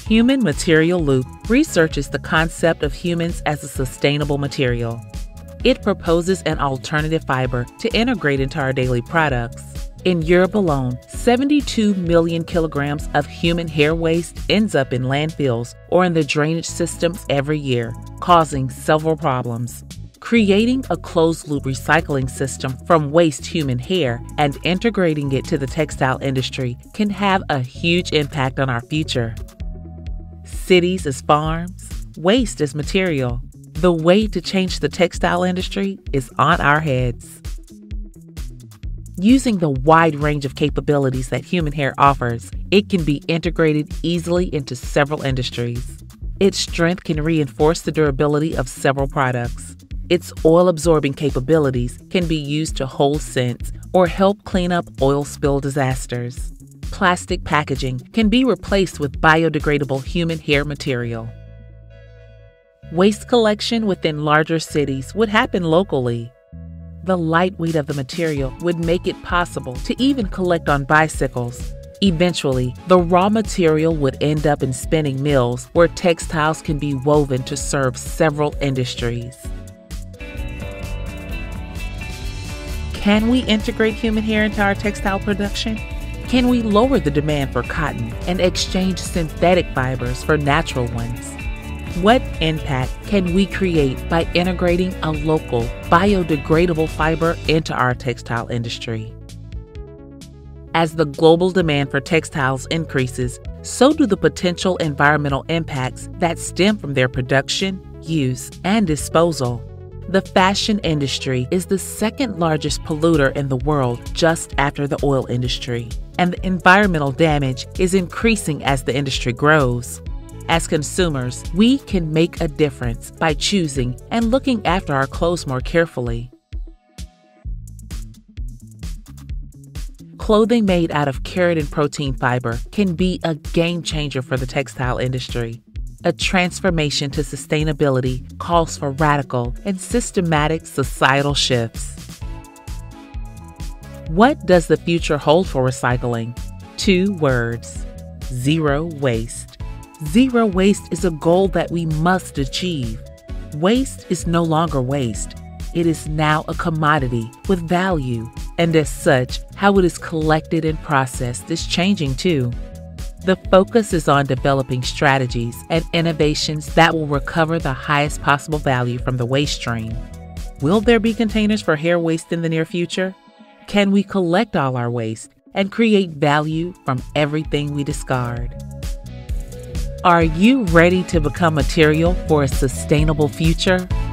Human material loop researches the concept of humans as a sustainable material. It proposes an alternative fiber to integrate into our daily products. In Europe alone, 72 million kilograms of human hair waste ends up in landfills or in the drainage systems every year, causing several problems. Creating a closed-loop recycling system from waste human hair and integrating it to the textile industry can have a huge impact on our future. Cities as farms, waste as material. The way to change the textile industry is on our heads. Using the wide range of capabilities that human hair offers, it can be integrated easily into several industries. Its strength can reinforce the durability of several products. Its oil-absorbing capabilities can be used to hold scents or help clean up oil spill disasters. Plastic packaging can be replaced with biodegradable human hair material. Waste collection within larger cities would happen locally. The lightweight of the material would make it possible to even collect on bicycles. Eventually, the raw material would end up in spinning mills where textiles can be woven to serve several industries. Can we integrate human hair into our textile production? Can we lower the demand for cotton and exchange synthetic fibers for natural ones? What impact can we create by integrating a local, biodegradable fiber into our textile industry? As the global demand for textiles increases, so do the potential environmental impacts that stem from their production, use, and disposal. The fashion industry is the second largest polluter in the world just after the oil industry, and the environmental damage is increasing as the industry grows. As consumers, we can make a difference by choosing and looking after our clothes more carefully. Clothing made out of keratin protein fiber can be a game changer for the textile industry. A transformation to sustainability calls for radical and systematic societal shifts. What does the future hold for recycling? 2 words: zero waste. Zero waste is a goal that we must achieve. Waste is no longer waste. It is now a commodity with value, and as such, how it is collected and processed is changing too. The focus is on developing strategies and innovations that will recover the highest possible value from the waste stream. Will there be containers for hair waste in the near future? Can we collect all our waste and create value from everything we discard? Are you ready to become material for a sustainable future?